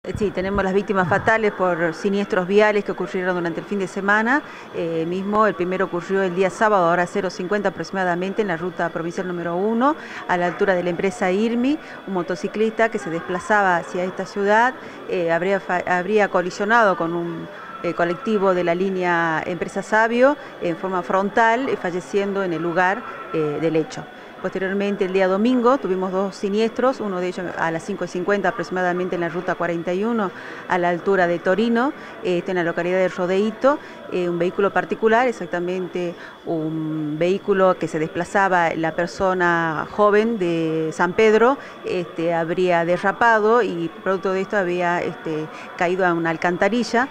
Sí, tenemos las víctimas fatales por siniestros viales que ocurrieron durante el fin de semana. El primero ocurrió el día sábado, a hora 0:50 aproximadamente, en la ruta provincial número 1, a la altura de la empresa IRMI. Un motociclista que se desplazaba hacia esta ciudad habría colisionado con un colectivo de la línea Empresa Sabio en forma frontal, falleciendo en el lugar del hecho. Posteriormente, el día domingo, tuvimos dos siniestros, uno de ellos a las 5:50 aproximadamente en la ruta 41, a la altura de Torino, en la localidad de Rodeíto, un vehículo particular, exactamente un vehículo que se desplazaba la persona joven de San Pedro, habría derrapado y producto de esto había caído a una alcantarilla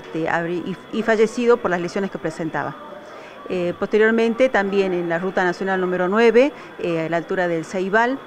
y fallecido por las lesiones que presentaba. Posteriormente, también en la ruta nacional número 9, a la altura del Ceibal,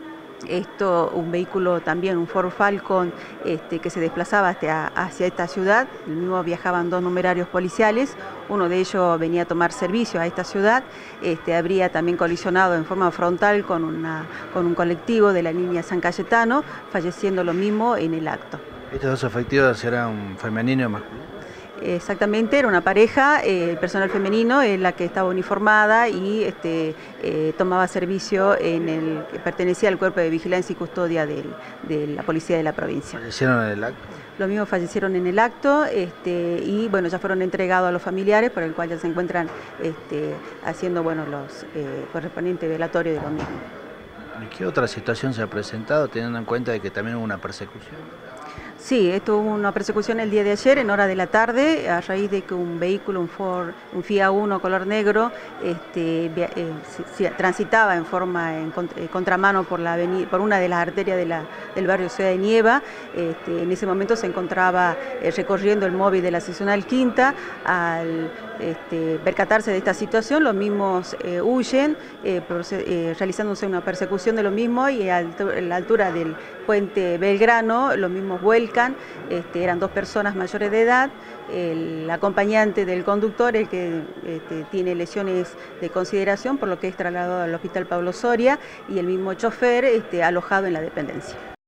un vehículo también, un Ford Falcon, que se desplazaba hacia esta ciudad. El mismo viajaban dos numerarios policiales, uno de ellos venía a tomar servicio a esta ciudad, habría también colisionado en forma frontal con un colectivo de la línea San Cayetano, falleciendo lo mismo en el acto. ¿Estos dos efectivos eran femenino y masculino? Exactamente, era una pareja, el personal femenino es la que estaba uniformada y tomaba servicio que pertenecía al cuerpo de vigilancia y custodia de la policía de la provincia. ¿Fallecieron en el acto? Los mismos fallecieron en el acto y bueno, ya fueron entregados a los familiares, por el cual ya se encuentran haciendo los correspondientes velatorios de los mismos. ¿Qué otra situación se ha presentado, teniendo en cuenta de que también hubo una persecución? Sí, esto hubo una persecución el día de ayer, en hora de la tarde, a raíz de que un vehículo, un Fiat Uno color negro, transitaba en contramano por una de las arterias del barrio Ciudad de Nieva. En ese momento se encontraba recorriendo el móvil de la seccional Quinta. Al percatarse de esta situación, los mismos huyen, realizándose una persecución de los mismos, y a la altura del puente Belgrano, los mismos vuelcan. Eran dos personas mayores de edad, el acompañante del conductor, el que tiene lesiones de consideración, por lo que es trasladado al Hospital Pablo Soria, y el mismo chofer alojado en la dependencia.